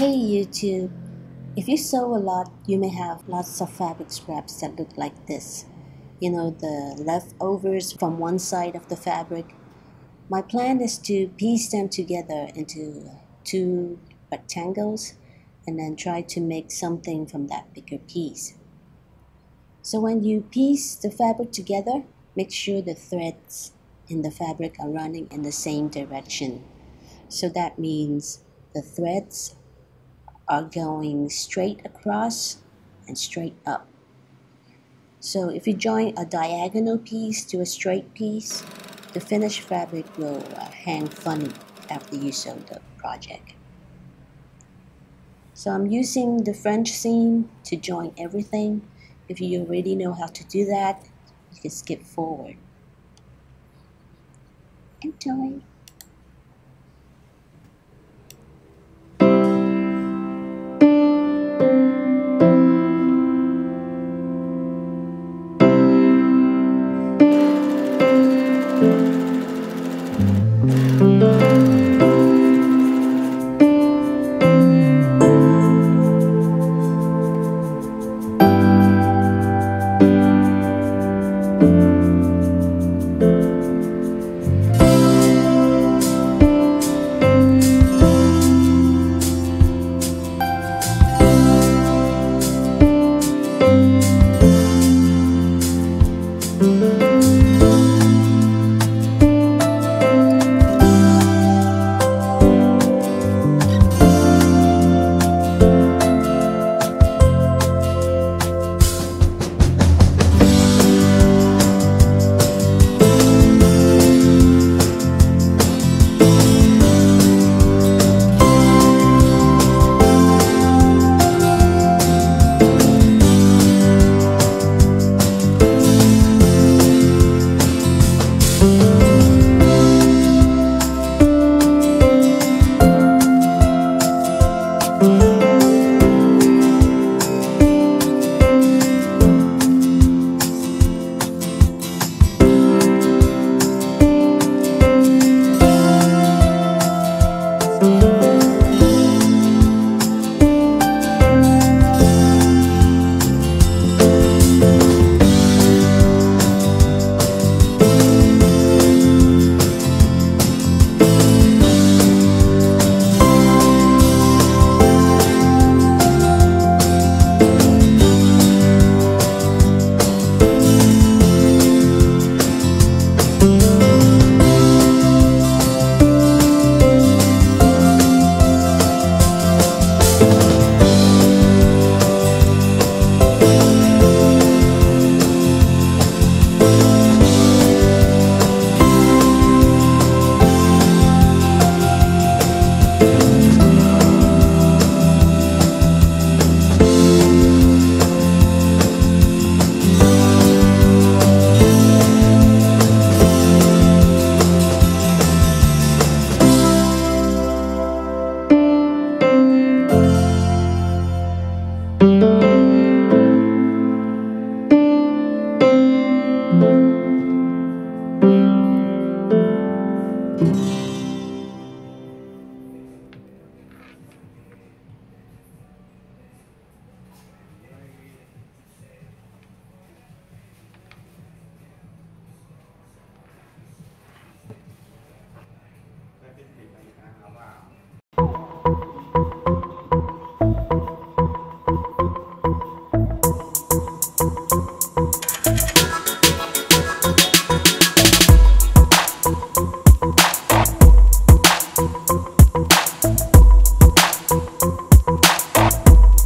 Hey YouTube, if you sew a lot, you may have lots of fabric scraps that look like this. You know, the leftovers from one side of the fabric. My plan is to piece them together into two rectangles and then try to make something from that bigger piece. So when you piece the fabric together, make sure the threads in the fabric are running in the same direction. So that means the threads are going straight across and straight up. So if you join a diagonal piece to a straight piece, the finished fabric will hang funny after you sew the project. So I'm using the French seam to join everything. If you already know how to do that, you can skip forward. Enjoy!